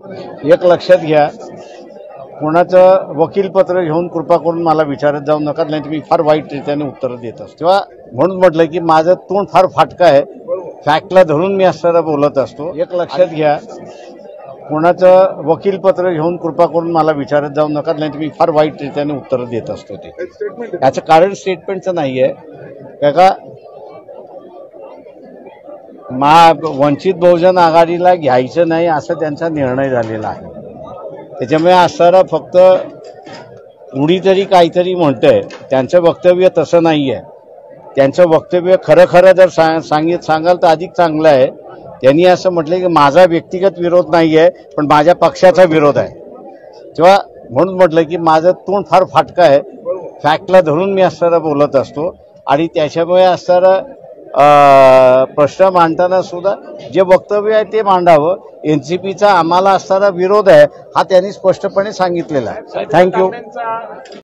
एक लक्षात घ्या, कोणाचं वकीलपत्र घेऊन कृपा करून मला विचारत जाऊ नका, नाही तुम्ही फार वाईट रीतीने उत्तर देत असतो. तेव्हा म्हणून म्हटलं की माझं तोंड फार फाटका आहे, फॅक्टला धरून मी असताना बोलत असतो. एक लक्षात घ्या, कोणाचं वकीलपत्र घेऊन कृपा करून मला विचारत जाऊ नका, नाही तुम्ही फार वाईट रीतीने उत्तर देत असतो. ते याचं कारण स्टेटमेंटचं नाही आहे का, वंचित बहुजन आघाडीला घ्यायचं नाही असं त्यांचा निर्णय झालेला आहे. त्याच्यामुळे असणारा फक्त कुणीतरी काहीतरी म्हणतंय, त्यांचं वक्तव्य तसं नाही आहे. त्यांचं वक्तव्य खरं जर सांगाल तर अधिक चांगलं आहे. त्यांनी असं म्हटलं की माझा व्यक्तिगत विरोध नाही आहे, पण माझ्या पक्षाचा विरोध आहे. तेव्हा म्हणून म्हटलं की माझं तोंड फार फाटका आहे, फॅक्टला धरून मी असताना बोलत असतो. आणि त्याच्यामुळे असणारा प्रश्न मांडताना सुद्धा जे वक्तव्य आहे ते मांडावं. एनसीपीचा आम्हाला असणारा विरोध आहे हा त्यांनी स्पष्टपणे सांगितलेला आहे. थँक्यू.